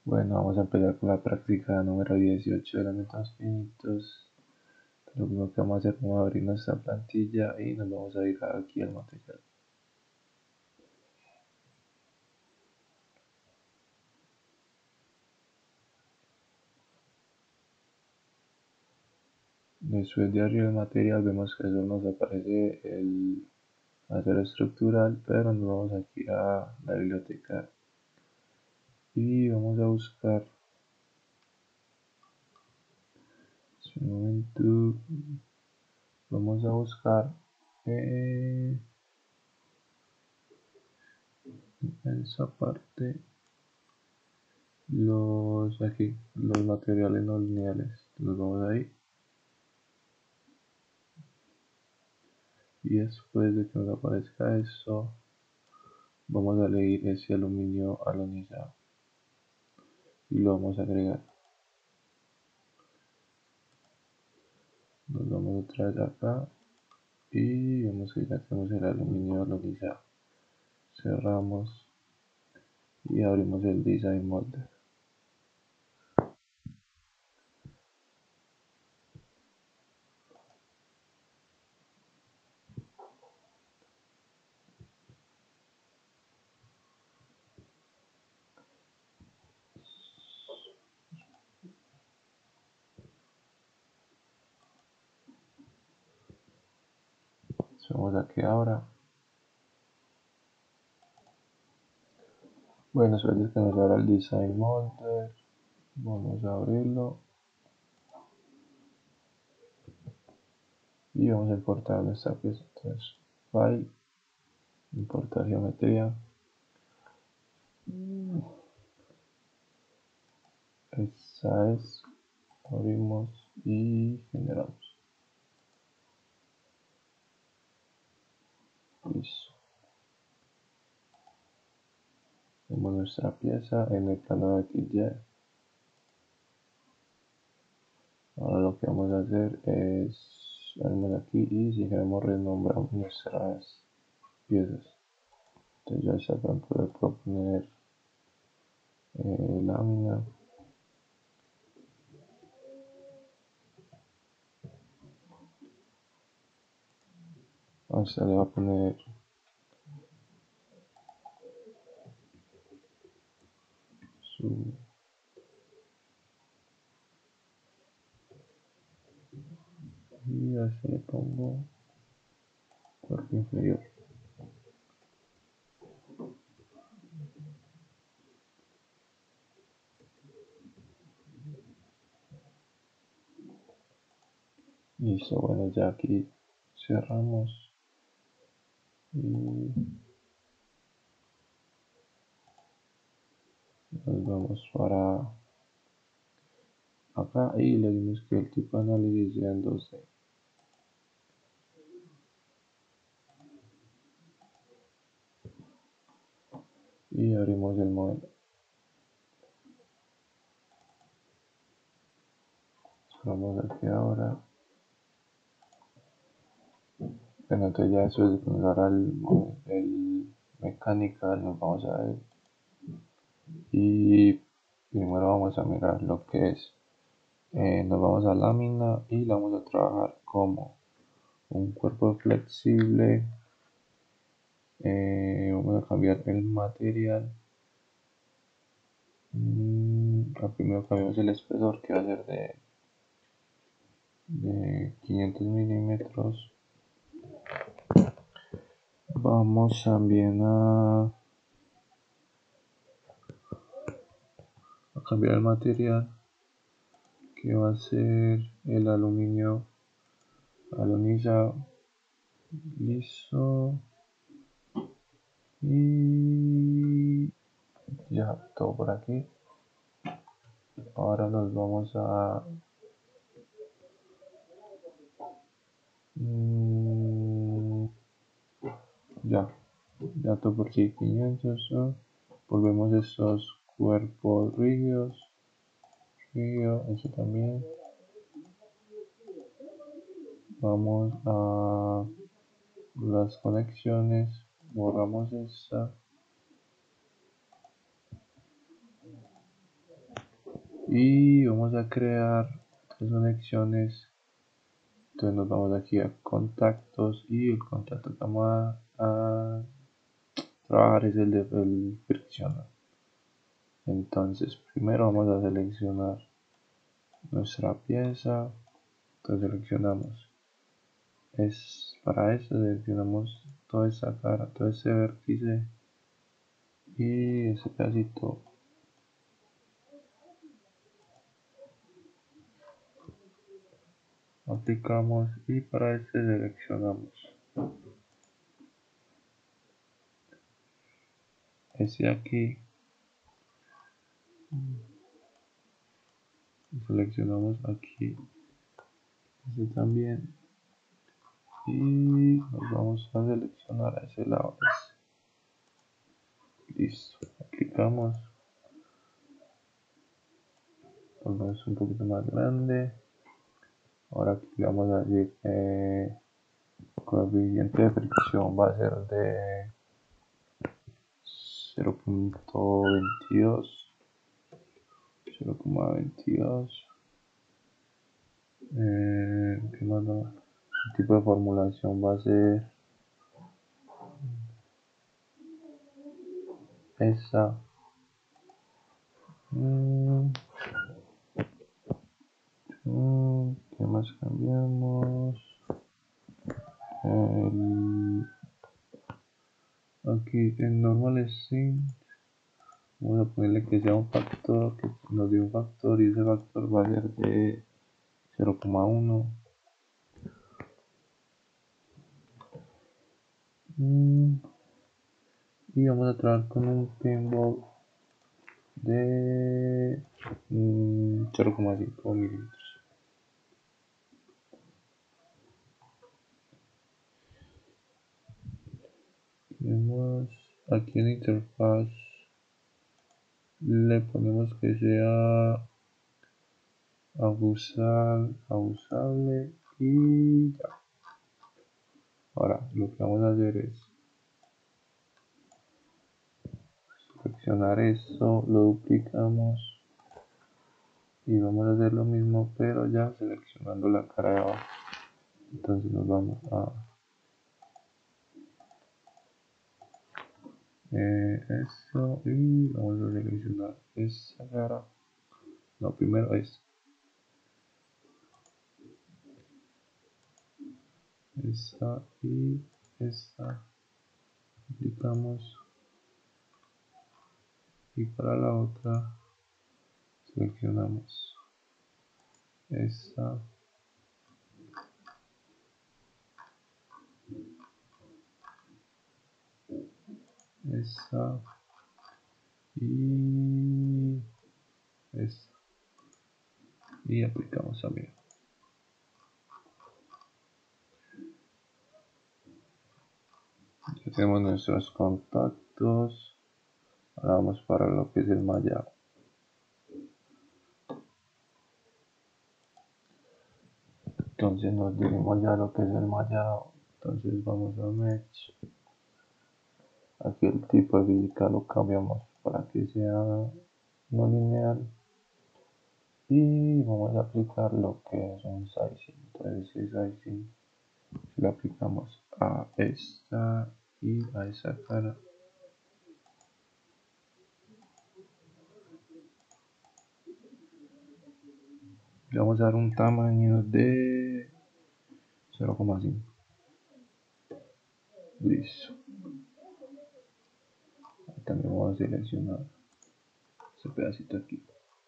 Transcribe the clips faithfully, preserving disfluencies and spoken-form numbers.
Bueno, vamos a empezar con la práctica número dieciocho de los métodos finitos. Lo primero que vamos a hacer es abrir nuestra plantilla y nos vamos a ir aquí al material. Después de abrir el material vemos que solo nos aparece el acero estructural, pero nos vamos aquí a la biblioteca y vamos a buscar un momento, vamos a buscar eh, en esa parte los aquí los materiales no lineales. Nos vamos ahí y después de que nos aparezca eso vamos a elegir ese aluminio alunizado y lo vamos a agregar. Nos vamos otra vez acá y vemos que ya tenemos el aluminio alunizado. Cerramos y abrimos el Design Molder. Vamos aquí ahora. Bueno, después de que nos abra el Design Molder, vamos a abrirlo y vamos a importar nuestra pieza. Entonces, File, importar geometría. Esa es, abrimos y generamos. Listo. Tenemos nuestra pieza en el plano de X Y. Ahora lo que vamos a hacer es venimos aquí y si queremos renombrar nuestras piezas. Entonces ya está, por ejemplo, le puedo poner eh, lámina. O sea, le va a poner su y a este le pongo cuerpo inferior. Listo, bueno, ya aquí cerramos y nos vamos para acá y le dimos que el tipo de análisis sea en dos D. Y abrimos el modelo. Vamos aquí ahora. Bueno, entonces ya después de que nos hará el, el mechanical, nos vamos a ver. Y primero vamos a mirar lo que es. Eh, nos vamos a lámina y la vamos a trabajar como un cuerpo flexible. Eh, vamos a cambiar el material. Mm, primero cambiamos el espesor que va a ser de, de quinientos milímetros. Vamos también a, a cambiar el material que va a ser el aluminio alunizado. Listo. Y ya todo por aquí. Ahora nos vamos a mmm, ya ya todo por aquí quinientos. ¿No? Volvemos estos cuerpos rígidos, rígido, eso también. Vamos a las conexiones, borramos esta. y vamos a crear tres conexiones. Entonces nos vamos aquí a contactos y el contacto que vamos a, a trabajar es el de el friccional. Entonces primero vamos a seleccionar nuestra pieza. Entonces seleccionamos, es para eso seleccionamos toda esta cara, todo ese vértice y ese pedacito. Aplicamos y para este seleccionamos ese aquí, seleccionamos aquí ese también y nos vamos a seleccionar a ese lado ese. Listo, aplicamos, ponemos un poquito más grande. Ahora aquí le vamos a decir eh, coeficiente de fricción va a ser de cero punto veintidós, cero coma veintidós. Eh, ¿qué más no? El tipo de formulación va a ser esa. Mm, mm, ¿Qué más cambiamos? El, aquí en normal string vamos a ponerle que sea un factor, que nos dé un factor y ese factor va a ser de cero coma uno. Mm, y vamos a trabajar con un pinball de mm, cero coma cinco milímetros. Tenemos aquí en interfaz, le ponemos que sea abusable, abusable y ya. Ahora lo que vamos a hacer es seleccionar esto, lo duplicamos y vamos a hacer lo mismo pero ya seleccionando la cara de abajo. Entonces nos vamos a eh, esto y vamos a seleccionar esa cara. No, primero es esta y esta, aplicamos y para la otra seleccionamos esta, esta y esta y aplicamos también. Ya tenemos nuestros contactos. Ahora vamos para lo que es el mallado. Entonces nos dirigimos ya a lo que es el mallado. Entonces vamos a Mesh. Aquí el tipo de física lo cambiamos para que sea no lineal. Y vamos a aplicar lo que es un sizing. Entonces ese sizing lo aplicamos a esta y a esa cara. Le vamos a dar un tamaño de cero coma cinco. Listo. También vamos a seleccionar ese pedacito aquí.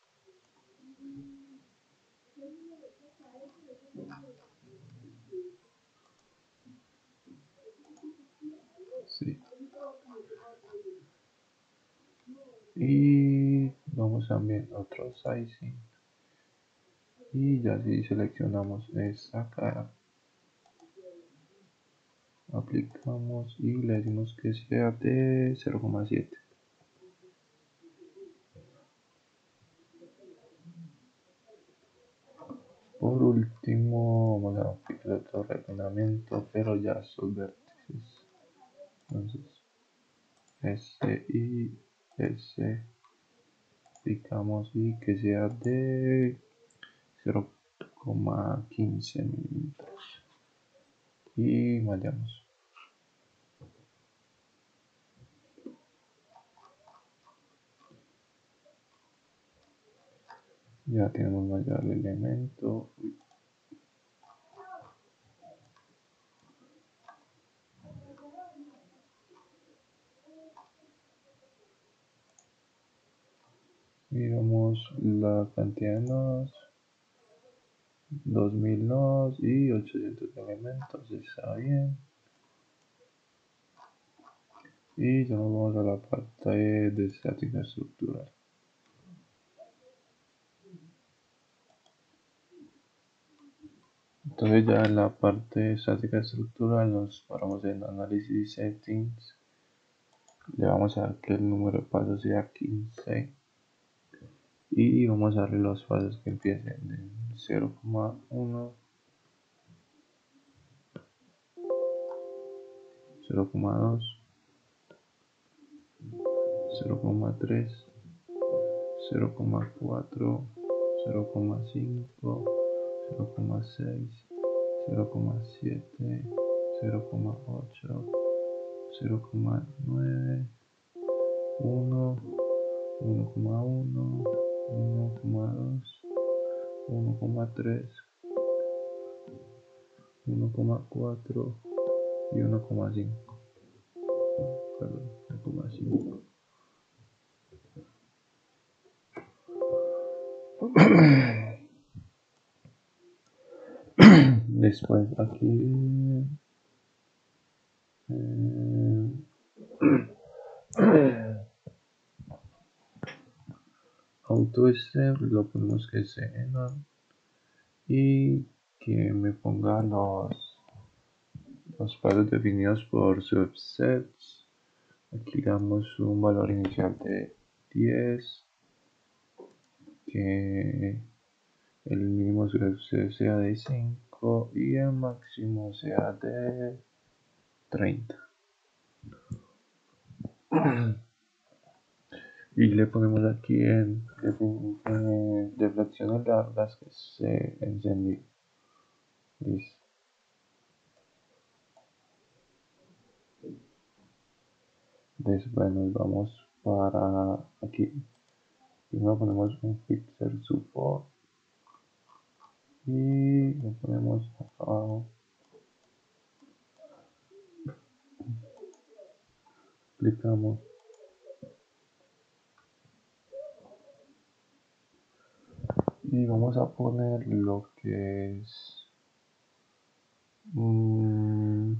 Sí. Y vamos también a otro sizing. Y ya si seleccionamos esa cara, aplicamos y le decimos que sea de cero coma siete. Por último vamos a aplicar otro refinamiento, pero ya estos vértices. Entonces S y S aplicamos y que sea de cero coma quince milímetros y mallamos. Ya tenemos mallado el elemento. Miramos la cantidad de nodos, dos mil nodos y ochocientos elementos, está bien. Y ya nos vamos a la parte de estática estructural. Entonces ya en la parte de estática estructural nos paramos en análisis settings. Le vamos a dar que el número de pasos sea quince. Y vamos a darle los pasos que empiecen en cero coma uno, cero coma dos, cero coma tres, cero coma cuatro, cero coma cinco, cero coma seis, cero coma siete, cero coma ocho, cero coma nueve, uno, uno coma uno, uno coma dos, uno coma tres, uno coma cuatro y uno coma cinco. Perdón, uno coma cinco. Después aquí eh, auto step lo ponemos que sea y que me ponga los los pasos definidos por subsets. Aquí damos un valor inicial de diez, que el mínimo subset sea de cinco y el máximo sea de treinta. Y le ponemos aquí en, en deflecciones largas que se encendió. Listo. Después nos vamos para aquí. Primero ponemos un fixer support y lo ponemos acá abajo. Clicamos. Y vamos a poner lo que es mmm,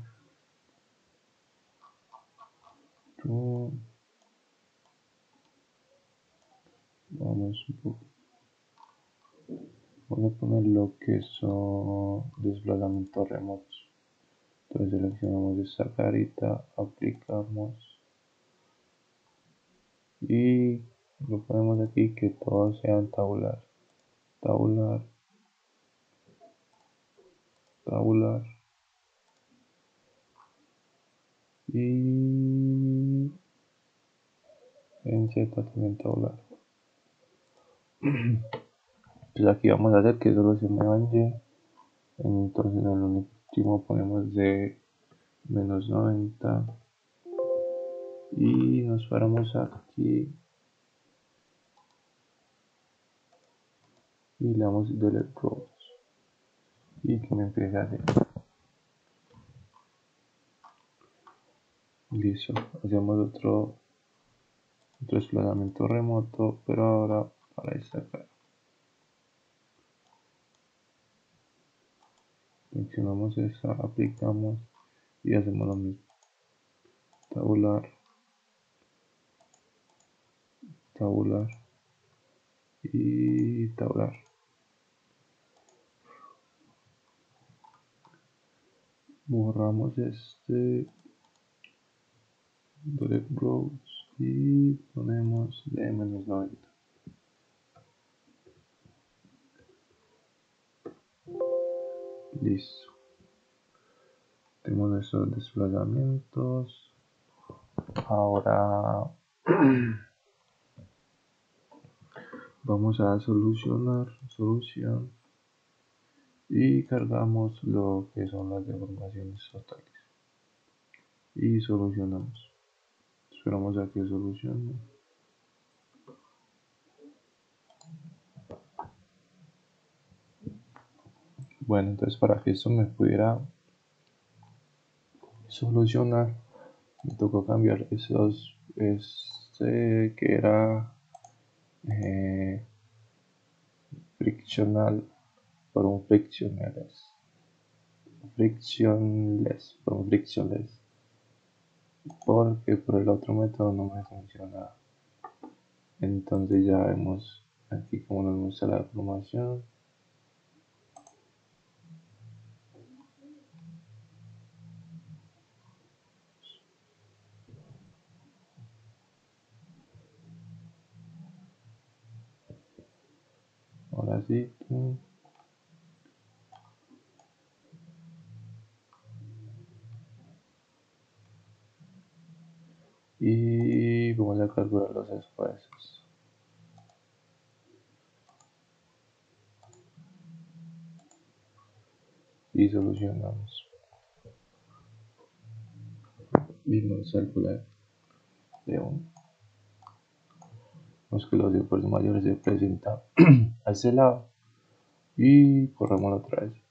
vamos un poco. Vamos a poner lo que son desplazamientos remotos. Entonces seleccionamos esta carita, aplicamos y lo ponemos aquí que todos sean tabular, tabular, tabular y en Z también tabular. Pues aquí vamos a hacer que solo se muevan Y, entonces en el último ponemos de menos noventa y nos paramos aquí y le damos delete rows y que me empiece a hacer. Listo, hacemos otro, otro desplazamiento remoto, pero ahora para esta cara. Seleccionamos esta, aplicamos y hacemos lo mismo. Tabular, tabular y tabular. Borramos este delete rows y ponemos de menos noventa. Listo. Tenemos nuestros desplazamientos. Ahora vamos a solucionar, solución, y cargamos lo que son las deformaciones totales y solucionamos. Esperamos a que solucione. Bueno, entonces para que esto me pudiera solucionar, me tocó cambiar esos, este que era eh, friccional por un frictionless, frictionless, por un frictionless, porque por el otro método no me funciona. Entonces ya vemos aquí como nos muestra la deformación. Ahora sí. Y vamos a calcular los esfuerzos. Y solucionamos. Y nos calcula de uno. Vemos que los esfuerzos mayores se presentan a ese lado. Y corremos otra vez.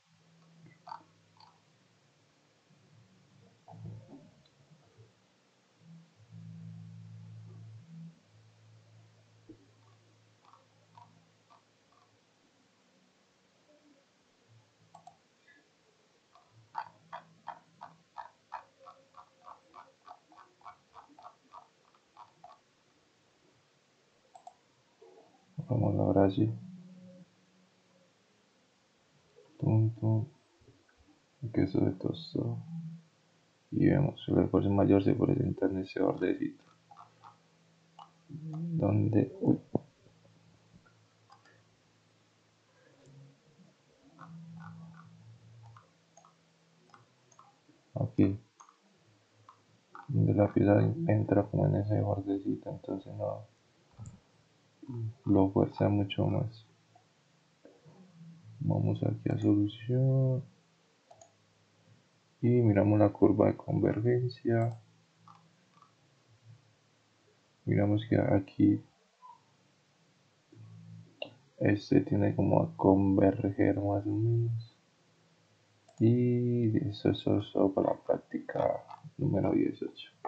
Vamos ahora sí. Tum, tum. Que eso se tostó. Y vemos que el esfuerzo mayor se presenta en ese bordecito. Donde. Uy, aquí. Donde la pieza entra como en ese bordecito. Entonces no. Lo fuerza mucho más. Vamos aquí a solución. Y miramos la curva de convergencia. Miramos que aquí este tiene como a converger más o menos. Y eso es todo para la práctica número dieciocho.